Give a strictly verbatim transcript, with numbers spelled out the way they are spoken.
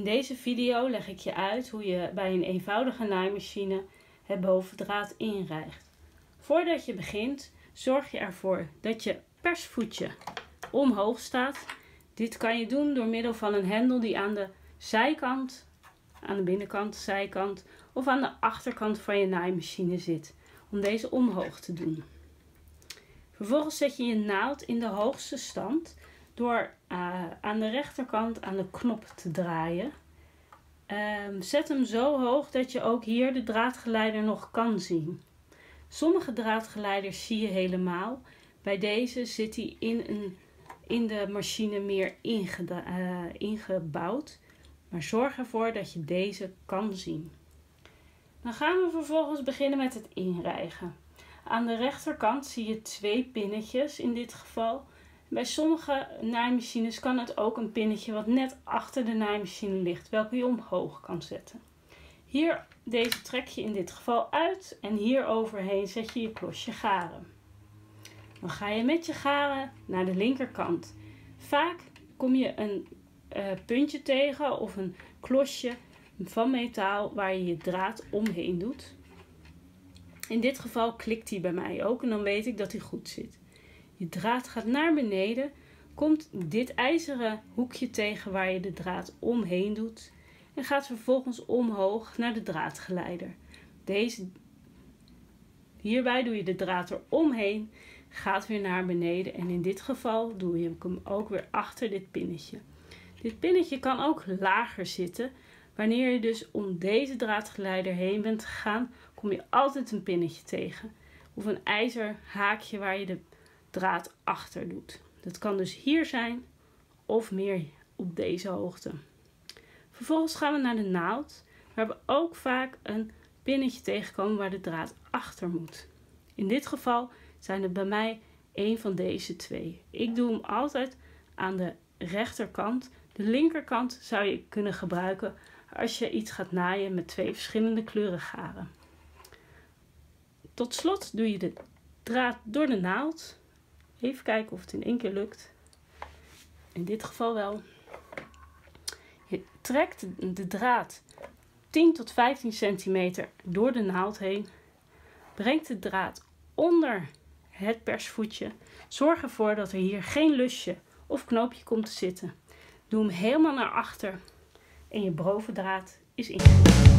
In deze video leg ik je uit hoe je bij een eenvoudige naaimachine het bovendraad inrijgt. Voordat je begint, zorg je ervoor dat je persvoetje omhoog staat. Dit kan je doen door middel van een hendel die aan de zijkant, aan de binnenkant, zijkant of aan de achterkant van je naaimachine zit, om deze omhoog te doen. Vervolgens zet je je naald in de hoogste stand door uh, aan de rechterkant aan de knop te draaien. Uh, zet hem zo hoog dat je ook hier de draadgeleider nog kan zien. Sommige draadgeleiders zie je helemaal. Bij deze zit hij in, een, in de machine meer inge, uh, ingebouwd. Maar zorg ervoor dat je deze kan zien. Dan gaan we vervolgens beginnen met het inrijgen. Aan de rechterkant zie je twee pinnetjes in dit geval. Bij sommige naaimachines kan het ook een pinnetje wat net achter de naaimachine ligt, welke je omhoog kan zetten. Hier, deze trek je in dit geval uit en hier overheen zet je je klosje garen. Dan ga je met je garen naar de linkerkant. Vaak kom je een uh, puntje tegen of een klosje van metaal waar je je draad omheen doet. In dit geval klikt hij bij mij ook en dan weet ik dat hij goed zit. Je draad gaat naar beneden, komt dit ijzeren hoekje tegen waar je de draad omheen doet en gaat vervolgens omhoog naar de draadgeleider. Deze, hierbij doe je de draad er omheen, gaat weer naar beneden en in dit geval doe je hem ook weer achter dit pinnetje. Dit pinnetje kan ook lager zitten. Wanneer je dus om deze draadgeleider heen bent gegaan, kom je altijd een pinnetje tegen of een ijzer haakje waar je de draad achter doet. Dat kan dus hier zijn of meer op deze hoogte. Vervolgens gaan we naar de naald, waar we ook vaak een pinnetje tegenkomen waar de draad achter moet. In dit geval zijn het bij mij een van deze twee. Ik doe hem altijd aan de rechterkant. De linkerkant zou je kunnen gebruiken als je iets gaat naaien met twee verschillende kleuren garen. Tot slot doe je de draad door de naald. Even kijken of het in één keer lukt. In dit geval wel. Je trekt de draad tien tot vijftien centimeter door de naald heen. Brengt de draad onder het persvoetje. Zorg ervoor dat er hier geen lusje of knoopje komt te zitten. Doe hem helemaal naar achter en je bovendraad is ingezet.